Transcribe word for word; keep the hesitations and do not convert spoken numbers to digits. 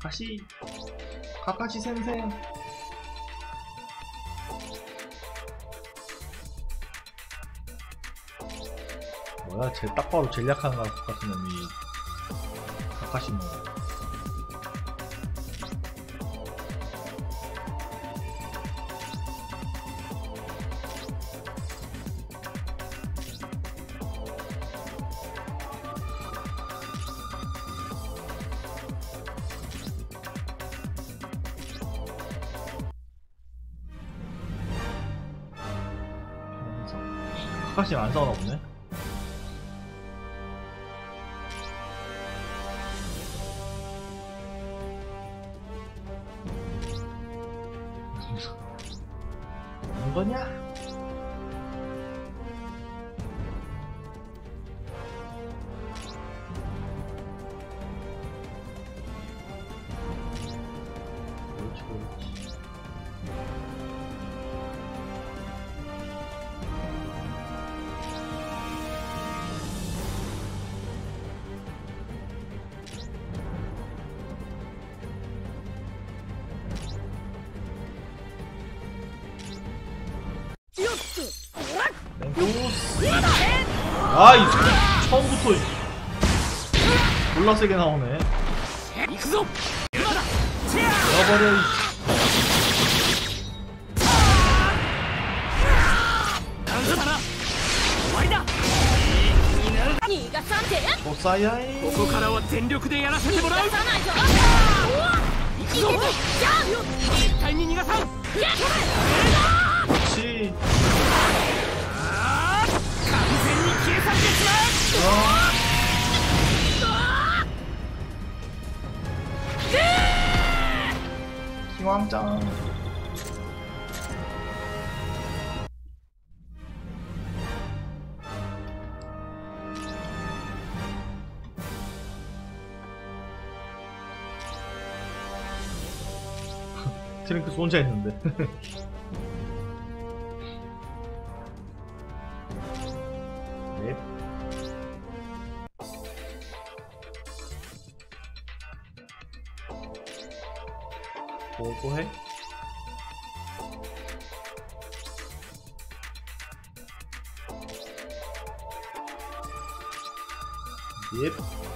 카카시 카카시 센세. 뭐야, 쟤 딱 봐도 제일 약한 것 같은 놈이 카카시 뭐. 카카시 안 싸우나 보네. 뭐냐? 그렇지, 그렇지. 땡큐스. 아이, 처음부터 졸라 세게 나오네. 넣어버려. 또 싸야이. 그렇지. 킹왕짱. 트랭크 혼자 했는데. 넵. 뭐 또 해? 넵.